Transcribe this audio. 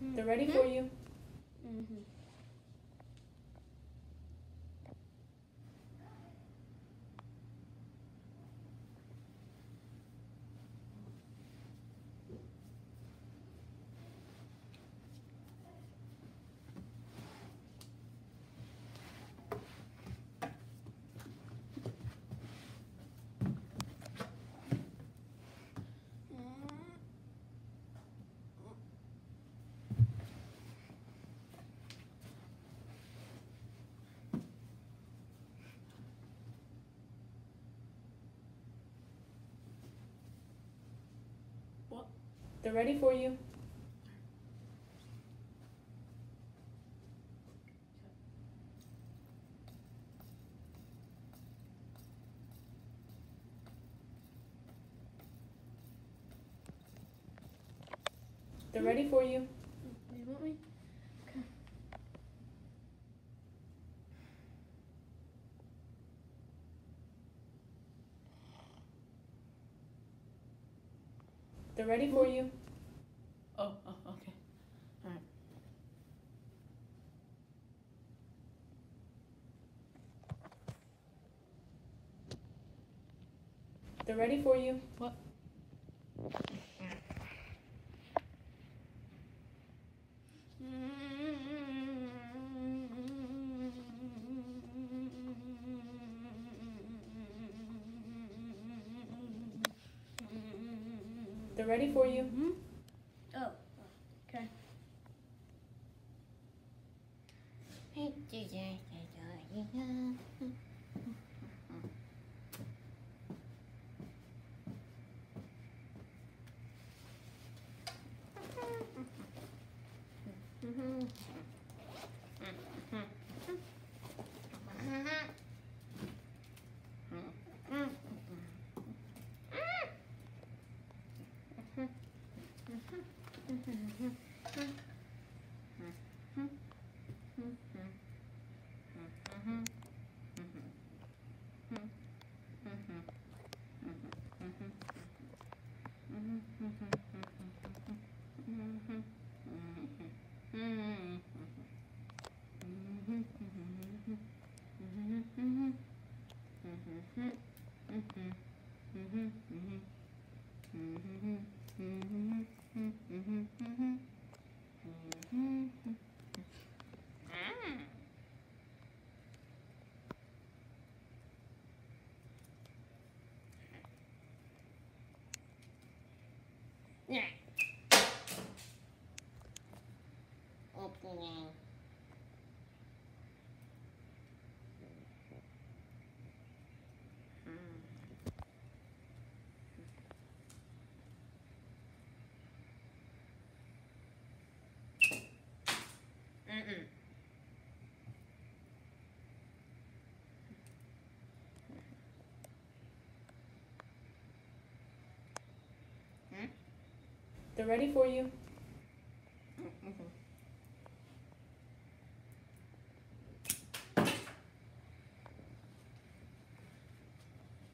They're ready for you. They're ready for you. They're ready for you. You want me? Okay. They're ready for you. Oh, okay. All right. They're ready for you. What? They're ready for you. Oh, okay. Yeah. Opening. They're ready for you.